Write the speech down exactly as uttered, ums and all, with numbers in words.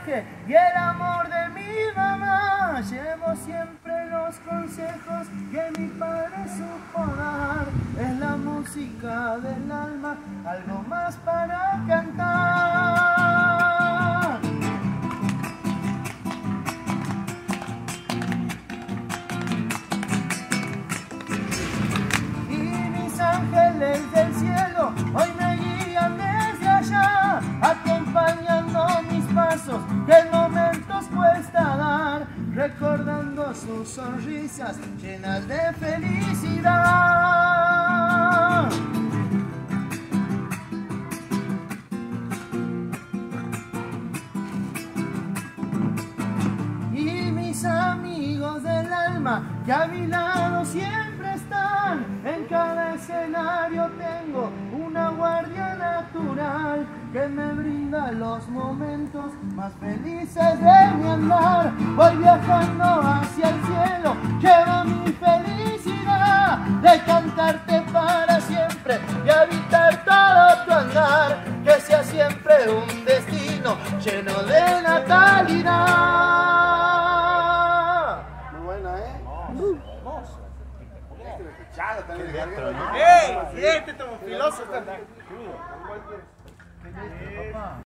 viaje y el amor de mi mamá. Llevo siempre los consejos que mi padre supo dar. Es la música del alma, algo más para cantar. Y mis ángeles del cielo hoy me guían desde allá, acompañando mis pasos que en momentos cuesta dar, recordando sus sonrisas llenas de felicidad. Y mis amigos del alma que a mi lado siempre están, en cada escenario tengo una guardia natural que me brinda los momentos más felices de mi andar. Voy viajando hacia el cielo, llevo mi felicidad de cantarte para siempre y habitar todo tu andar, que sea siempre un destino lleno de natalidad. Muy buena, ¿eh? Hermoso. Este, ¡Ey! Este es filósofo.